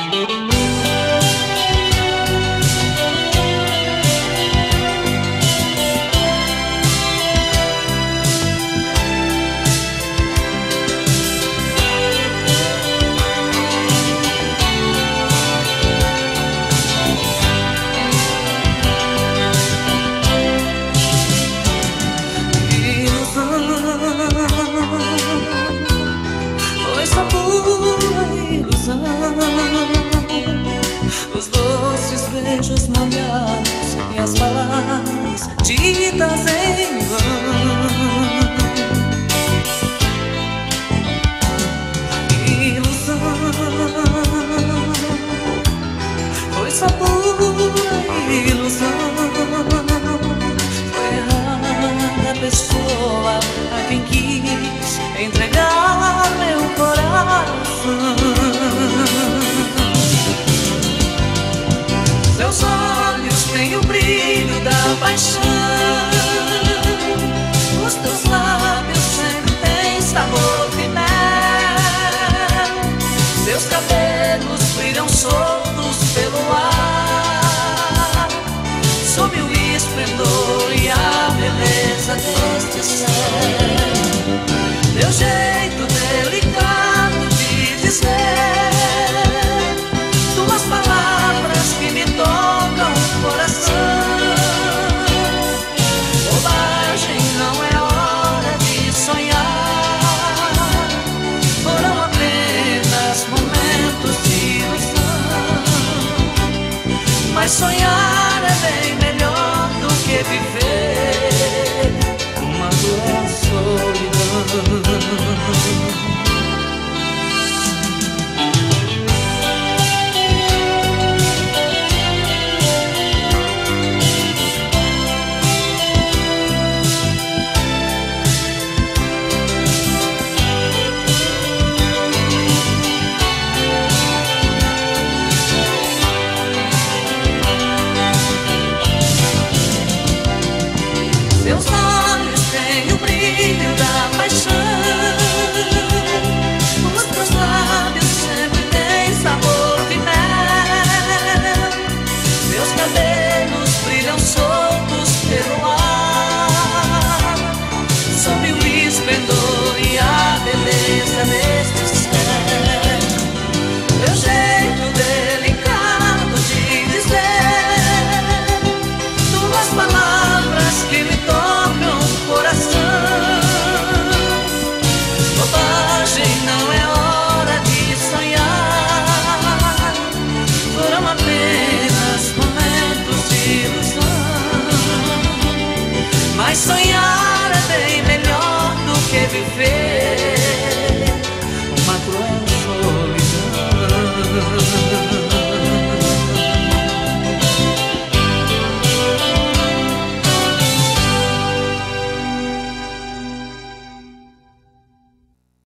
Os doces beijos molhados e as palavras ditas em vão. Ilusão foi só pura ilusão. Foi errada a pessoa a quem quis entregar meu coração. Seus olhos têm o brilho da paixão, os teus lábios sempre têm sabor de mel, seus cabelos brilham soltos pelo ar, sob o esplendor e a beleza deste céu. Teu jeito delicado de dizer, tuas palavras que me tocam o coração. Bobagem, não é hora de sonhar, foram apenas momentos de ilusão, mas sonhar